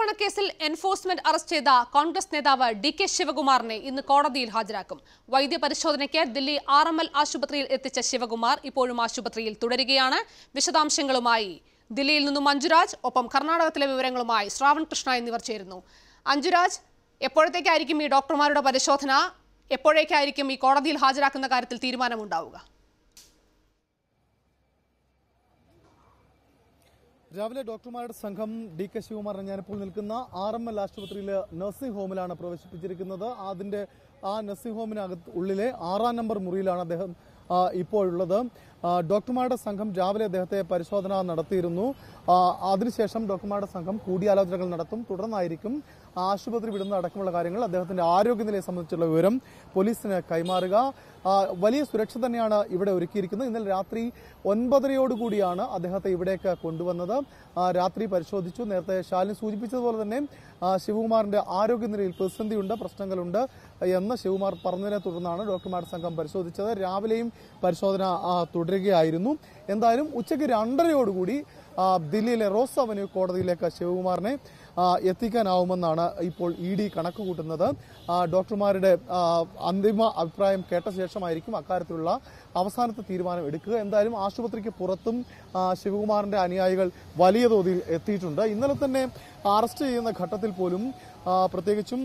കള്ളപ്പണക്കേസിൽ enforcement arrest ചെയ്ത കോൺഗ്രസ് നേതാവ് DK. ശിവകുമാറിനെ ഇന്ന് കോടതിയിൽ ഹാജരാക്കും. വൈദ്യപരിശോധനയ്ക്ക് ദില്ലി RML ആശുപത്രിയിൽ എത്തിച്ച ശിവകുമാർ ഇപ്പോഴും ആശുപത്രിയിൽ തുടരുകയാണ്. വിശദാംശങ്ങളുമായി ദില്ലിയിൽ നിന്നും മഞ്ജുരാജ്, ഒപ്പം കർണാടകത്തിലെ വിവരങ്ങളുമായി ശ്രാവൺ കൃഷ്ണ എന്നിവർ ചേരുന്നു. അഞ്ജുരാജ്, എപ്പോഴത്തേക്കായിരിക്കും ഈ ഡോക്ടർമാരുടെ പരിശോധന? എപ്പോഴേക്കായിരിക്കും ഈ കോടതിയിൽ ഹാജരാക്കുന്ന കാര്യത്തിൽ തീരുമാനമുണ്ടാവുക? രാവിലെ ഡോക്ടർമാരുടെ സംഘം ഡി.കെ. ശിവകുമാറിനെ ഞാനിപ്പോൾ നിൽക്കുന്ന RML ആശുപത്രിയിലെ നഴ്സിംഗ് ഹോമിലാണ് പ്രവേശിപ്പിച്ചിരിക്കുന്നത്. ആ നഴ്സിംഗ് ഹോമിനകത്ത് ഉള്ളിലെ 6-ാം നമ്പർ മുറിയിലാണ് അദ്ദേഹം ഇപ്പോഴുള്ളത്. ഡോക്ടർമാരുടെ സംഘം രാവിലെ അദ്ദേഹത്തെ പരിശോധന നടത്തിയിരുന്നു. അതിനുശേഷം ഡോക്ടർമാരുടെ സംഘം കൂടിയാലോചനകൾ നടത്തും. തുടർന്നായിരിക്കും ആശുപത്രി വിടുന്ന അടക്കമുള്ള കാര്യങ്ങൾ, അദ്ദേഹത്തിന്റെ ആരോഗ്യനിലയെ സംബന്ധിച്ചുള്ള വിവരം പോലീസിന് കൈമാറുക. വലിയ സുരക്ഷ തന്നെയാണ് ഇവിടെ ഒരുക്കിയിരിക്കുന്നത്. ഇന്നലെ രാത്രി 9:30യോടുകൂടിയാണ് അദ്ദേഹത്തെ ഇവിടേക്ക് കൊണ്ടുവന്നത്. രാത്രി പരിശോധിച്ചു. നേരത്തെ ശാലിനി സൂചിപ്പിച്ചതുപോലെ തന്നെ ശിവകുമാറിന്റെ ആരോഗ്യനിലയിൽ പ്രതിസന്ധിയുണ്ട്, പ്രശ്നങ്ങളുണ്ട് എന്ന് ശിവകുമാർ പറഞ്ഞതിനെ തുടർന്നാണ് ഡോക്ടർമാരുടെ സംഘം പരിശോധിച്ചത്. രാവിലെയും പരിശോധന തുടരുകയായിരുന്നു. എന്തായാലും ഉച്ചയ്ക്ക് 2:30യോടുകൂടി ദില്ലിയിലെ റോസ് അവന്യൂ കോടതിയിലേക്ക് ശിവകുമാറിനെ എത്തിക്കാനാവുമെന്നാണ് ഇപ്പോൾ ED കണക്ക് കൂട്ടുന്നത്. ഡോക്ടർമാരുടെ അന്തിമ അഭിപ്രായം കേട്ട ശേഷമായിരിക്കും അക്കാര്യത്തിലുള്ള അവസാനത്തെ തീരുമാനം എടുക്കുക. എന്തായാലും ആശുപത്രിക്ക് പുറത്തും ശിവകുമാറിന്റെ അനുയായികൾ വലിയ തോതിൽ എത്തിയിട്ടുണ്ട്. ഇന്നലെ തന്നെ അറസ്റ്റ് ചെയ്യുന്ന ഘട്ടത്തിൽ പോലും പ്രത്യേകിച്ചും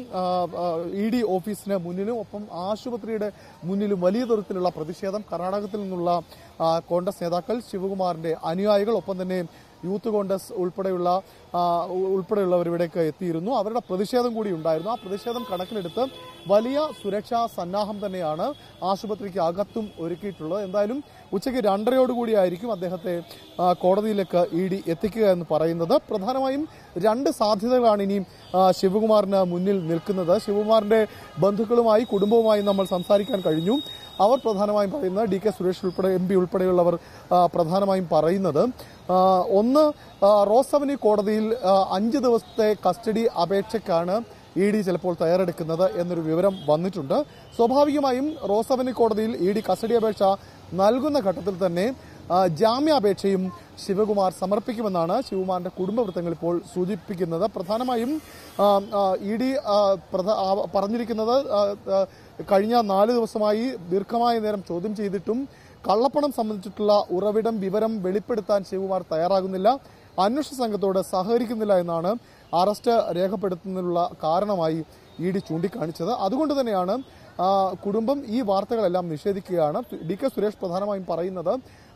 ED ഓഫീസിന് മുന്നിലും ഒപ്പം ആശുപത്രിയുടെ മുന്നിലും വലിയ തരത്തിലുള്ള പ്രതിഷേധം കർണാടകത്തിൽ നിന്നുള്ള കോൺഗ്രസ് നേതാക്കൾ, ശിവകുമാറിന്റെ അനുയായികൾ, ഒപ്പം തന്നെ യൂത്ത് കോൺഗ്രസ് ഉൾപ്പെടെയുള്ളവർ ഇവിടേക്ക് എത്തിയിരുന്നു. അവരുടെ പ്രതിഷേധം കൂടി ഉണ്ടായിരുന്നു. ആ പ്രതിഷേധം കണക്കിലെടുത്ത് വലിയ സുരക്ഷാ സന്നാഹം തന്നെയാണ് ആശുപത്രിക്ക് അകത്തും ഒരുക്കിയിട്ടുള്ളത്. എന്തായാലും ഉച്ചയ്ക്ക് 2:30യോടുകൂടിയായിരിക്കും അദ്ദേഹത്തെ കോടതിയിലേക്ക് ED എത്തിക്കുക എന്ന് പറയുന്നത്. പ്രധാനമായും 2 സാധ്യതകളാണ് ഇനിയും ശിവകുമാറിന് മുന്നിൽ നിൽക്കുന്നത്. ശിവകുമാറിന്റെ ബന്ധുക്കളുമായി, കുടുംബവുമായി നമ്മൾ സംസാരിക്കാൻ കഴിഞ്ഞു. അവർ പ്രധാനമായും പറയുന്നത്, D.K. സുരേഷ് ഉൾപ്പെടെ MP ഉൾപ്പെടെയുള്ളവർ പ്രധാനമായും പറയുന്നത്, ഒന്ന്, റോസ് അവന്യൂ കോടതിയിൽ 5 ദിവസത്തെ കസ്റ്റഡി അപേക്ഷയ്ക്കാണ് ED ചിലപ്പോൾ തയ്യാറെടുക്കുന്നത് എന്നൊരു വിവരം വന്നിട്ടുണ്ട്. സ്വാഭാവികമായും റോസ് അവന്യൂ കോടതിയിൽ ED കസ്റ്റഡി അപേക്ഷ നൽകുന്ന ഘട്ടത്തിൽ തന്നെ ജാമ്യാപേക്ഷയും ശിവകുമാർ സമർപ്പിക്കുമെന്നാണ് ശിവകുമാറിന്റെ കുടുംബ വൃത്തങ്ങൾ ഇപ്പോൾ സൂചിപ്പിക്കുന്നത്. പ്രധാനമായും ED പറഞ്ഞിരിക്കുന്നത്, കഴിഞ്ഞ 4 ദിവസമായി ദീർഘമായ നേരം ചോദ്യം ചെയ്തിട്ടും കള്ളപ്പണം സംബന്ധിച്ചിട്ടുള്ള ഉറവിടം, വിവരം വെളിപ്പെടുത്താൻ ശിവകുമാർ തയ്യാറാകുന്നില്ല, അന്വേഷണ സംഘത്തോട് സഹകരിക്കുന്നില്ല എന്നാണ് അറസ്റ്റ് രേഖപ്പെടുത്തുന്നതിനുള്ള കാരണമായി ED ചൂണ്ടിക്കാണിച്ചത്. അതുകൊണ്ട് തന്നെയാണ് കുടുംബം ഈ വാർത്തകളെല്ലാം നിഷേധിക്കുകയാണ്. D.K. സുരേഷ് പ്രധാനമായും പറയുന്നത്,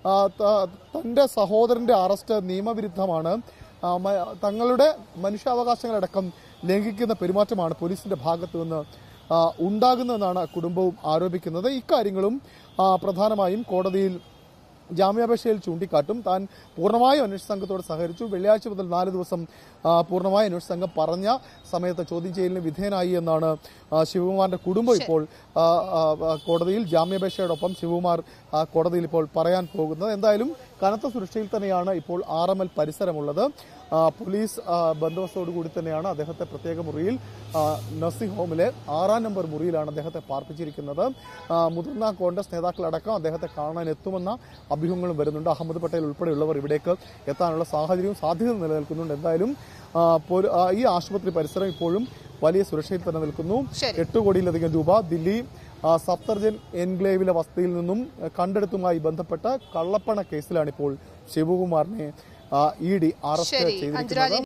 തന്റെ സഹോദരന്റെ അറസ്റ്റ് നിയമവിരുദ്ധമാണ്, തങ്ങളുടെ മനുഷ്യാവകാശങ്ങളടക്കം ലംഘിക്കുന്ന പെരുമാറ്റമാണ് പോലീസിന്റെ ഭാഗത്തു നിന്ന് ഉണ്ടാകുന്നതെന്നാണ് കുടുംബവും ആരോപിക്കുന്നത്. ഇക്കാര്യങ്ങളും പ്രധാനമായും കോടതിയിൽ ജാമ്യാപേക്ഷയിൽ ചൂണ്ടിക്കാട്ടും. താൻ പൂർണ്ണമായും അന്വേഷണ സംഘത്തോട് സഹകരിച്ചു. വെള്ളിയാഴ്ച മുതൽ 4 ദിവസം പൂർണ്ണമായ അന്വേഷണ സംഘം പറഞ്ഞ സമയത്ത് ചോദ്യം ചെയ്യലിന് വിധേയനായി എന്നാണ് ശിവകുമാറിന്റെ കുടുംബം ഇപ്പോൾ കോടതിയിൽ ജാമ്യാപേക്ഷയോടൊപ്പം ശിവകുമാർ കോടതിയിൽ ഇപ്പോൾ പറയാൻ പോകുന്നത്. എന്തായാലും കനത്ത സുരക്ഷയിൽ തന്നെയാണ് ഇപ്പോൾ RML പരിസരമുള്ളത്. പോലീസ് ബന്ദോബസ്തോടുകൂടി തന്നെയാണ് അദ്ദേഹത്തെ പ്രത്യേക മുറിയിൽ, നഴ്സിംഗ് ഹോമിലെ 6-ാം നമ്പർ മുറിയിലാണ് അദ്ദേഹത്തെ പാർപ്പിച്ചിരിക്കുന്നത്. മുതിർന്ന കോൺഗ്രസ് നേതാക്കളടക്കം അദ്ദേഹത്തെ കാണാൻ എത്തുമെന്ന അഭ്യൂഹങ്ങളും വരുന്നുണ്ട്. അഹമ്മദ് പട്ടേൽ ഉൾപ്പെടെയുള്ളവർ ഇവിടേക്ക് എത്താനുള്ള സാഹചര്യവും സാധ്യത നിലനിൽക്കുന്നുണ്ട്. എന്തായാലും ഈ ആശുപത്രി പരിസരം ഇപ്പോഴും വലിയ സുരക്ഷയിൽ തന്നെ നിൽക്കുന്നു. 8 കോടിയിലധികം രൂപ ദില്ലി സഫ്തർജൻ എൻക്ലേവിലെ വസതിയിൽ നിന്നും കണ്ടെടുത്തുമായി ബന്ധപ്പെട്ട കള്ളപ്പണ കേസിലാണിപ്പോൾ ശിവകുമാറിനെ ED അറസ്റ്റ് ചെയ്തിരിക്കുന്നത്.